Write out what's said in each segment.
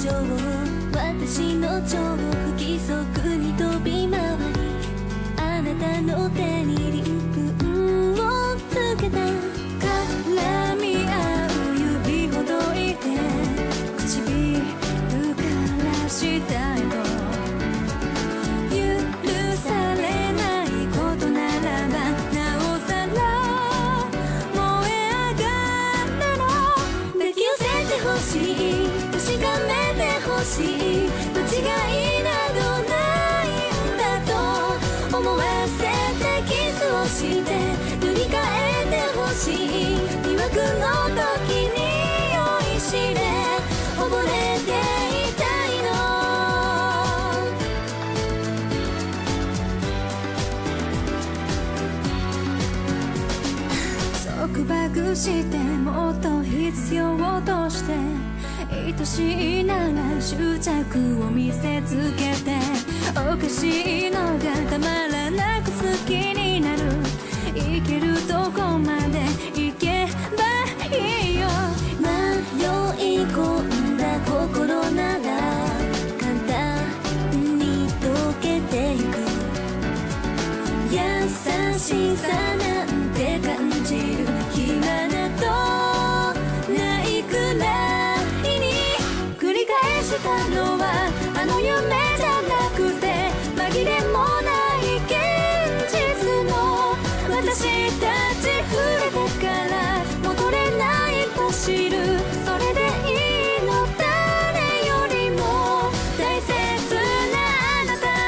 情私の情不規則に飛び回りあなたの手に鱗粉をつけた絡み合う指ほどいて唇から下へと許されないことならばなおさら燃え上がるの抱き寄せてほしい確かめてほしい間違いなどないんだと思わせてキスをして塗り替えてほしい魅惑の時に酔いしれ溺れていたいの束縛してもっと必要として愛しいなら執着を見せつけておかしいのがたまらなく好きになるいけるとこまで行けばいいよ迷い込んだ心なら簡単に溶けてゆく優しさなんて感じる暇などないくらいに繰り返したのはあの夢じゃなくて紛れもない現実の私たち触れてから戻れないと知るそれでいいの誰よりも大切なあなた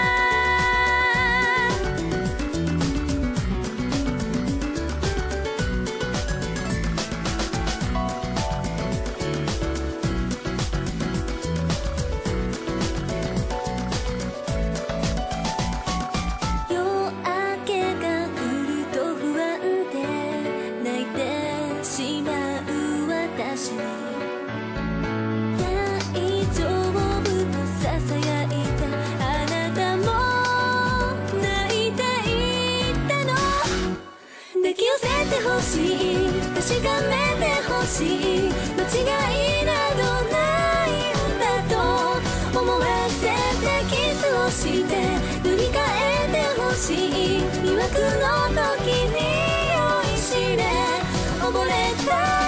夜明けが来ると不安で泣いてしまう私に大丈夫とささやいたあなたも泣いていたの抱き寄せてほしい確かめてほしい間違いなどないんだと思わせてキスをして塗り替えてほしい魅惑の時に酔いしれ溺れた